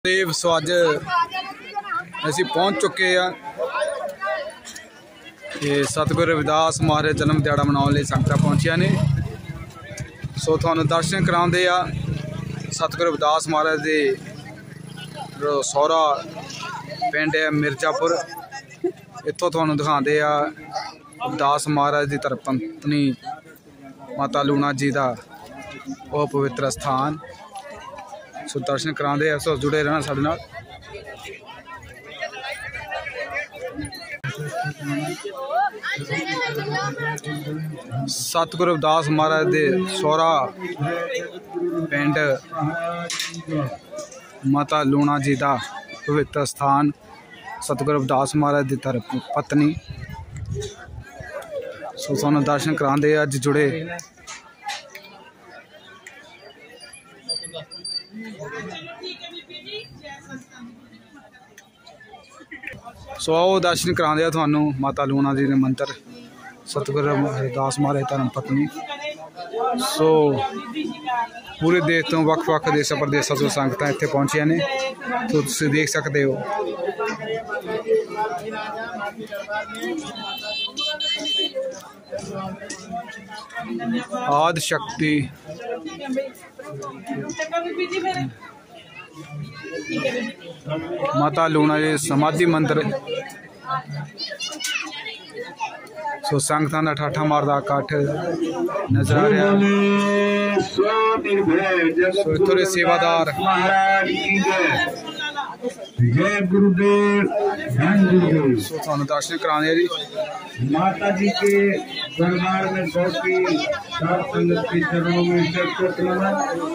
देव सो अज असी पहुँच चुके हैं कि सतगुरु रविदास महाराज जन्म दिहाड़ा मनाने संगतां पहुँचिया ने। सो थानू दर्शन कराते आ सतगुरु रविदास महाराज दे सौरा पिंड है मिर्जापुर। इत्थों थानू दिखाते आ रविदास महाराज की धर्मपत्नी माता लूणा जी का वह पवित्र स्थान। सो दर्शन कराते हैं, सो जुड़े रहना साडे नाल। सतगुरु रविदास महाराज दे सौरा पिंड माता लूणा जी का पवित्र स्थान। सतगुरु रविदास महाराज की धर्म पत्नी। सो सानू दर्शन कराते अज जुड़े। सो आओ दर्शन कराते हैं थानू माता लूणा जी ने मंदिर सतगुरु रविदास महाराज धर्म पत्नी। सो पूरे देश तो वख-वख देशों प्रदेशों तो संगतां इत्थे पहुंचिया ने, तो तुसीं देख सकते हो। आदि शक्ति माता लूणा जी समाधि मंदिर। सो संगतां दा ठाठा मारदा इकट्ठ नजर आ रहा। सो इत्थों दे सेवादार जय गुरुदेव सो थानू दर्शन कराने जी। माता जी के दरबार में बैठी सात संगत के चरणों में सिर नमन।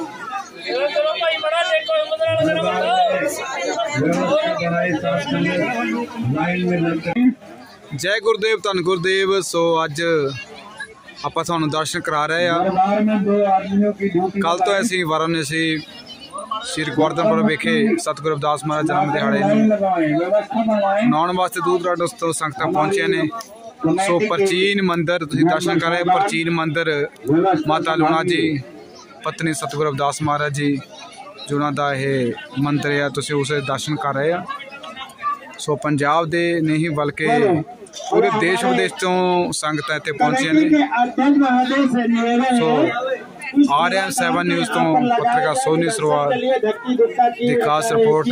जय गुरुदेव धन गुरुदेव। सो अज आप थानू दर्शन करा रहे हैं। कल तो असी वाराणसी श्री गोवर्धनपुर विखे सतगुरु रविदास महाराज जन्म दिहाड़े मनाने वास्ते दूर दराडे तो संगतां पहुंचिया ने। सो प्राचीन मंदिर तुसीं दर्शन कर रहे। प्राचीन मंदिर माता लूणा जी पत्नी सतगुरु रविदास महाराज जी जिन्हां दा यह मंदिर है, तुसीं उस दर्शन कर रहे हैं। सो पंजाब दे नहीं बल्कि पूरे देश विदेश तो संगतां इत्थे पहुंचिया ने। सो RM7 न्यूज़ तो पत्रकार सोनी सरोवर की खास रिपोर्ट।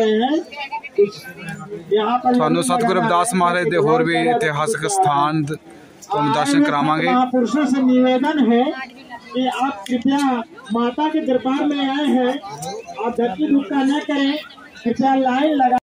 थानू सतगुरु रविदास महाराज के होर भी इतिहासिक स्थान तुहानू दर्शन करावांगे। महापुरुषों से निवेदन है कि आप कृपया माता के दरबार में आए हैं, आप धक्की धुक्का न करें, कृपया लाइन लगा